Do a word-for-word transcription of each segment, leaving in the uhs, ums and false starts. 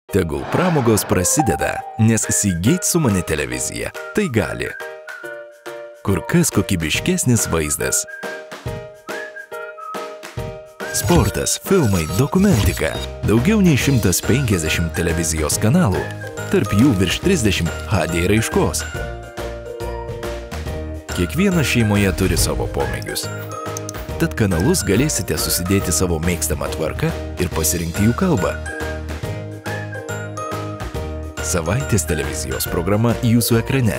Tegul pramogos prasideda, nes Seagate sumani televizija. Tai gali. Kur kas kokybiškesnis vaizdas. Sportas, filmai, dokumentika. Daugiau nei šimtas penkiasdešimt televizijos kanalų. Tarp jų virš trisdešimt H D raiškos. Kiekviena šeimoje turi savo pomėgius. Tad kanalus galėsite susidėti savo mėgstamą tvarką ir pasirinkti jų kalbą. Savaitės televizijos programa jūsų ekrane.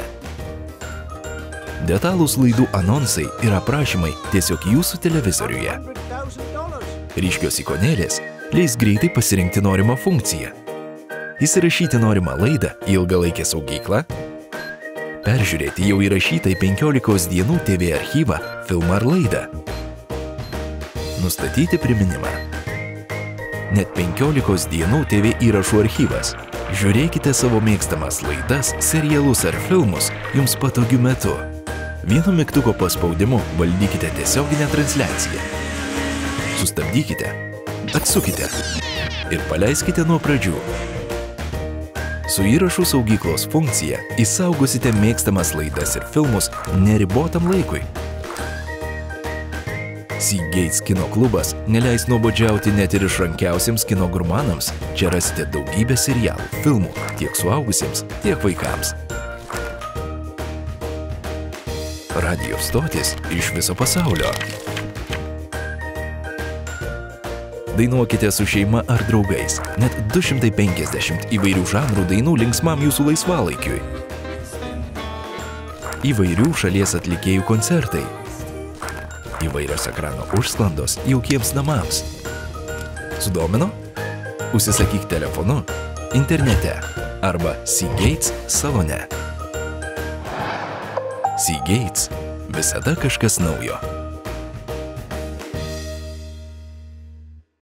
Detalūs laidų anonsai ir aprašymai tiesiog jūsų televizoriuje. Ryškios ikonėlės leis greitai pasirinkti norimą funkciją. Įsirašyti norimą laidą į ilgalaikę saugyklą. Peržiūrėti jau įrašytą į penkiolikos dienų T V archyvą, filmą ar laidą. Nustatyti priminimą. Net penkiolikos dienų T V įrašų archyvas. Žiūrėkite savo mėgstamas laidas, serialus ar filmus jums patogiu metu. Vienu mygtuko paspaudimu valdykite tiesioginę transliaciją. Sustabdykite, atsukite ir paleiskite nuo pradžių. Su įrašų saugyklos funkcija išsaugosite mėgstamas laidas ir filmus neribotam laikui. Seagate kino klubas neleis nuobodžiauti net ir išrankiausiems kino gurmanams. Čia rasite daugybę serialų, filmų, tiek suaugusiems, tiek vaikams. Radijo stotis iš viso pasaulio. Dainuokite su šeima ar draugais. Net du šimtai penkiasdešimt įvairių žanrų dainų linksmam jūsų laisvalaikiui. Įvairių šalies atlikėjų koncertai. Įvairios ekrano užsklandos jaukiems namams. Sudomino? Užsisakyk telefonu, internete arba Seagate salone. Seagate – visada kažkas naujo.